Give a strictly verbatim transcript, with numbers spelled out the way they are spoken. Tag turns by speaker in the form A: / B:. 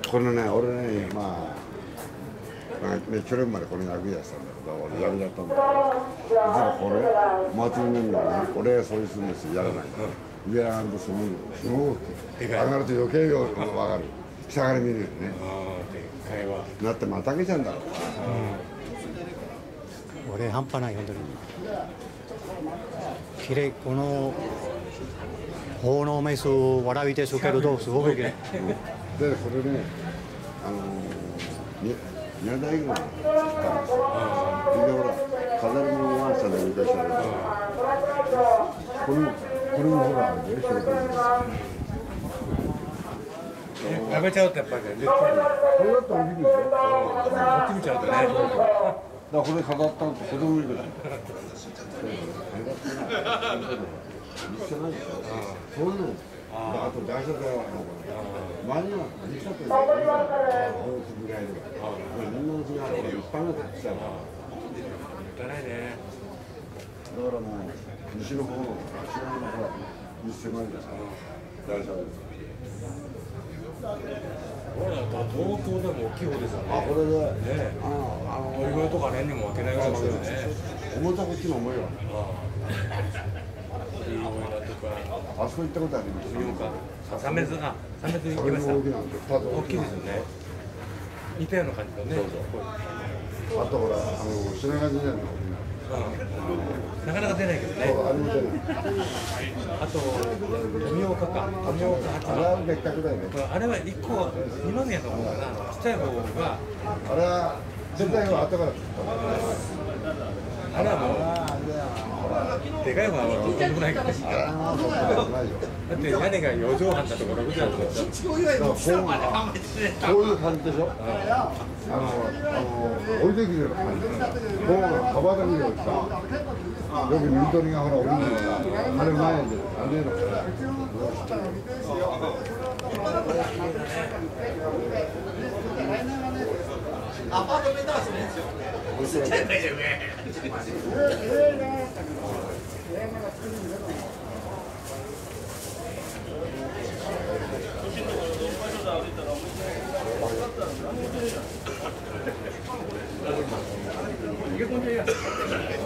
A: このね、俺ね、まあ、まあね、去年までこの役やってたんだけど、俺やめちゃったんだけど、実はこれ、祭り年がね、俺がそういうするんですよ、やらない。上上がるとすごい、すごく、上がると余計よ分かる。下から見るよね。だってまたげちゃうんだろう。
B: 俺半端ない本当に。綺麗この奉納枚数笑いですけれどすごく綺麗。で
A: これね、あの宮台軍が来たんですよ。でほら飾り物ワンサで昔ある。これもこれもほらあれでしょ。
C: やめちゃうとやっぱりね。
A: これだったら大きいですよ。
C: こっち見ちゃうとね。
A: だからこれ飾ったんって子供いるから。一緒なんですよ。そういうの。あと大丈夫だよ。前には実際これぐらいで。みんなの違う。一般のたくさん。
C: もったいないね。
A: だからもう西の方の西の方のほら一世前ですから大丈夫です。
C: 東京でも大きい方ですよね。
A: あ、これで、
C: ね、あの鳥越とか年にも負けないぐらいですよね。
A: 重たこっちの重いわ。あそこ行ったことあります。
C: 三別あ、三別行きました。大きいですよね。似たような感じだね。
A: あとほら、あの品川神社の。
C: なかなか出ないけどね。
A: あれも出ない。
C: あと富岡か、富岡八幡。
A: あれは別格だよね。
C: あれは一個二宮の方かな、ちっちゃい方が。
A: あれは全体は後から作った。
C: あれはもうでかい方はとんでもないから。だって屋根が四畳半だとか六畳半だとか。
A: こういう感じでしょ。あの、あの、置いてきてる感じ。こうが幅だけでさ、よく緑がほら降りるのが、あれ前で、あれの。
D: アパートメントはそうですよ。ちっちゃい会社上。
C: 逃げ込んじゃいや。